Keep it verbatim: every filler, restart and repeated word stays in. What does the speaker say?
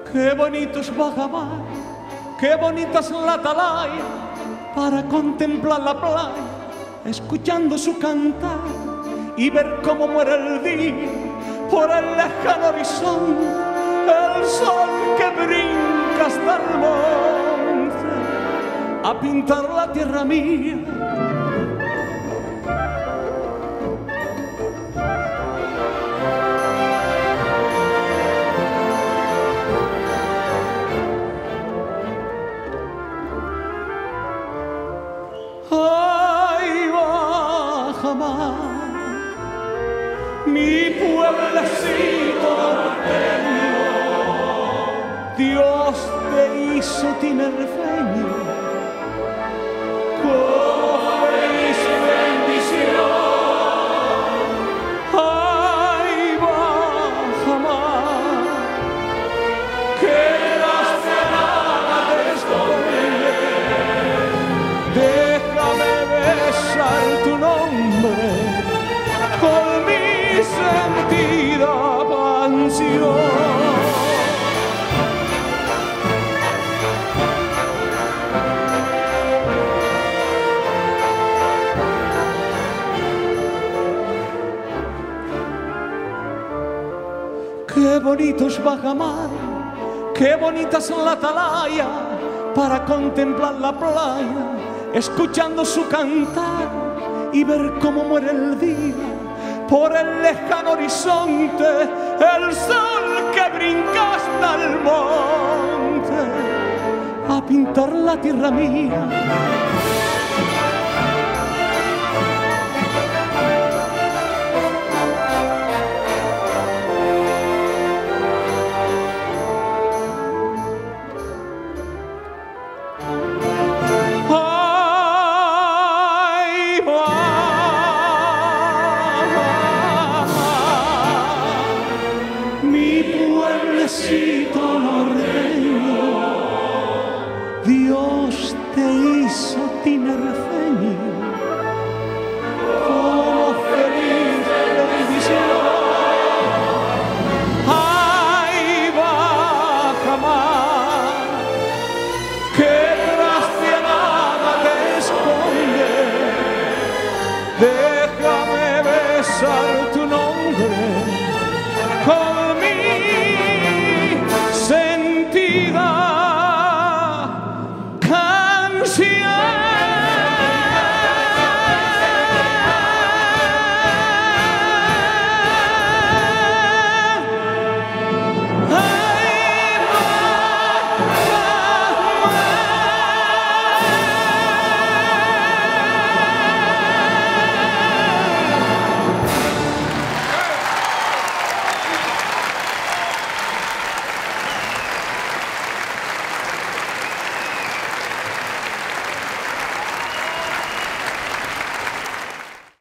Qué bonito es Bajamar, qué bonita es la atalaya para contemplar la playa, escuchando su cantar y ver cómo muere el día por el lejano horizonte, el sol que brinca hasta el monte a pintar la tierra mía. Ay, Bajamar, mi pueblecito norteño, Dios te hizo tinerfeño, con feliz bendición. Ay, Bajamar, que las ganas de esconder, déjame besar tu nombre con mi sentida canción. Qué bonito es Bajamar, qué bonita es la atalaya para contemplar la playa, escuchando su cantar y ver cómo muere el día por el lejano horizonte, el sol que brinca hasta el monte a pintar la tierra mía.